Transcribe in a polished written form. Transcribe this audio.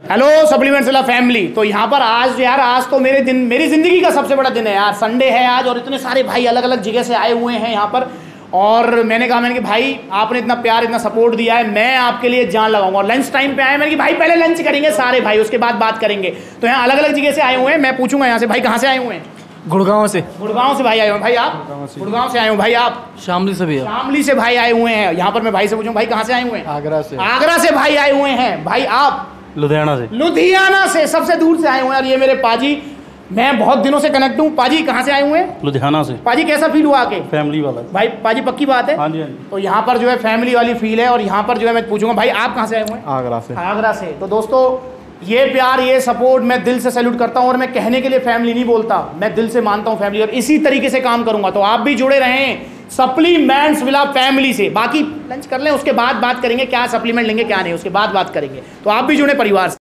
Hello supplements वाला family. तो यहाँ पर आज यार, आज तो मेरी ज़िंदगी का सबसे बड़ा दिन है यार। संडे है आज और इतने सारे भाई अलग अलग जगह से आए हुए हैं यहाँ पर। और मैंने कहा कि भाई आपने इतना प्यार इतना सपोर्ट दिया है, मैं आपके लिए जान लगाऊंगा। और लंच टाइम पे आए, मैंने कि भाई पहले लंच करेंगे सारे भाई, उसके बाद बात करेंगे। तो यहाँ अलग अलग जगह से आए हुए हैं। मैं पूछूंगा यहाँ से, भाई कहाँ से आए हुए हैं? गुड़गांव से। गुड़गांव से भाई आए हुए हैं। भाई आप गुड़गांव से आए हो? भाई आप शामली से भी है। शामली से भाई आए हुए हैं। यहाँ पर मैं भाई से पूछूं, भाई कहाँ से आए हुए हैं? आगरा से। आगरा से भाई आए हुए हैं। भाई आप? लुधियाना से। लुधियाना से, सबसे दूर से आए हुए हैं। और ये मेरे पाजी, मैं बहुत दिनों से कनेक्ट हूँ। पाजी कहाँ से आए हुए हैं? लुधियाना से। पाजी कैसा फील हुआ आके? फैमिली वाला। भाई पाजी पक्की बात है? हाँ जी, हाँ जी। तो यहाँ पर जो है फैमिली वाली फील है। और यहाँ पर जो है मैं पूछूंगा, भाई आप कहाँ से आए हुए हैं? आगरा से। आगरा से। तो दोस्तों, ये प्यार, ये सपोर्ट मैं दिल से सैल्यूट करता हूँ। और मैं कहने के लिए फैमिली नहीं बोलता, मैं दिल से मानता हूँ फैमिली। और इसी तरीके से काम करूंगा। तो आप भी जुड़े रहें सप्लीमेंट्स विला फैमिली से। बाकी लंच कर लें, उसके बाद बात करेंगे क्या सप्लीमेंट लेंगे क्या नहीं, उसके बाद बात करेंगे। तो आप भी जुड़े परिवार से।